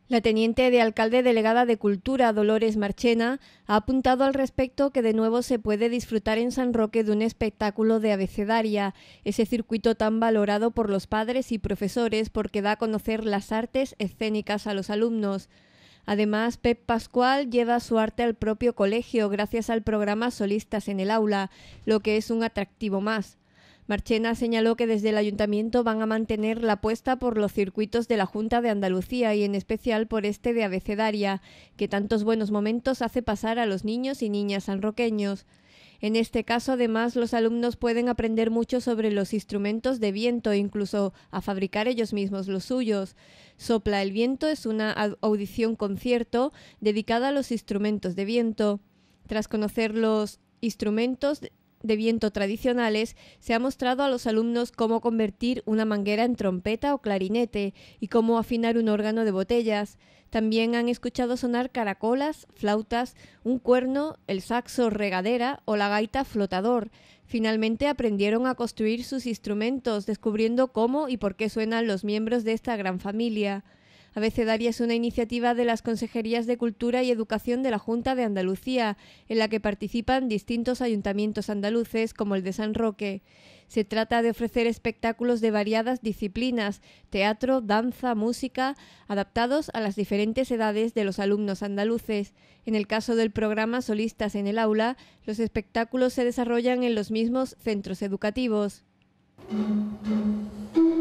La teniente de alcalde delegada de Cultura, Dolores Marchena, ha apuntado al respecto que de nuevo se puede disfrutar en San Roque de un espectáculo de abecedaria, ese circuito tan valorado por los padres y profesores porque da a conocer las artes escénicas a los alumnos. Además, Pep Pascual lleva su arte al propio colegio gracias al programa Solistas en el Aula, lo que es un atractivo más. Marchena señaló que desde el Ayuntamiento van a mantener la apuesta por los circuitos de la Junta de Andalucía y en especial por este de abecedaria, que tantos buenos momentos hace pasar a los niños y niñas sanroqueños. En este caso, además, los alumnos pueden aprender mucho sobre los instrumentos de viento e incluso a fabricar ellos mismos los suyos. Sopla el viento es una audición concierto dedicada a los instrumentos de viento. Tras conocer los instrumentos de viento tradicionales, se ha mostrado a los alumnos cómo convertir una manguera en trompeta o clarinete y cómo afinar un órgano de botellas. También han escuchado sonar caracolas, flautas, un cuerno, el saxo regadera o la gaita flotador. Finalmente aprendieron a construir sus instrumentos, descubriendo cómo y por qué suenan los miembros de esta gran familia. Abecedaria es una iniciativa de las Consejerías de Cultura y Educación de la Junta de Andalucía, en la que participan distintos ayuntamientos andaluces como el de San Roque. Se trata de ofrecer espectáculos de variadas disciplinas, teatro, danza, música, adaptados a las diferentes edades de los alumnos andaluces. En el caso del programa Solistas en el Aula, los espectáculos se desarrollan en los mismos centros educativos.